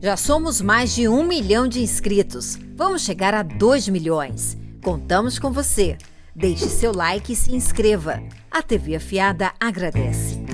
Já somos mais de 1 milhão de inscritos. Vamos chegar a 2 milhões. Contamos com você. Deixe seu like e se inscreva. A TV Afiada agradece.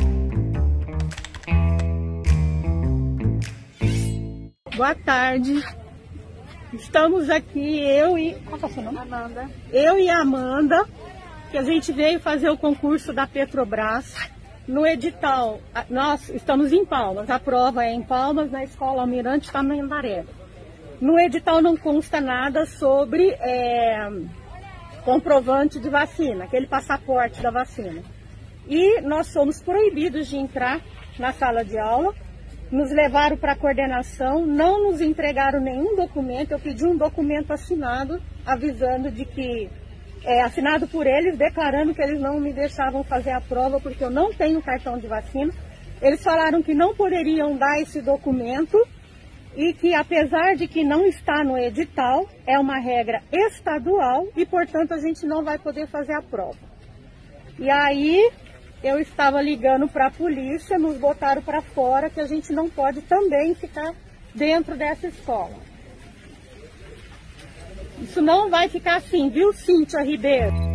Boa tarde. Estamos aqui, eu e... Qual é o seu nome? Amanda. Eu e a Amanda, que a gente veio fazer o concurso da Petrobras. No edital, nós estamos em Palmas, a prova é em Palmas, na Escola Almirante Tamandaré. No edital não consta nada sobre comprovante de vacina, aquele passaporte da vacina. E nós somos proibidos de entrar na sala de aula, nos levaram para a coordenação, não nos entregaram nenhum documento, eu pedi um documento assinado, avisando de que assinado por eles, declarando que eles não me deixavam fazer a prova porque eu não tenho cartão de vacina. Eles falaram que não poderiam dar esse documento e que, apesar de que não está no edital, é uma regra estadual e, portanto, a gente não vai poder fazer a prova. E aí eu estava ligando para a polícia, nos botaram para fora, que a gente não pode também ficar dentro dessa escola. Isso não vai ficar assim, viu, Cíntia Ribeiro?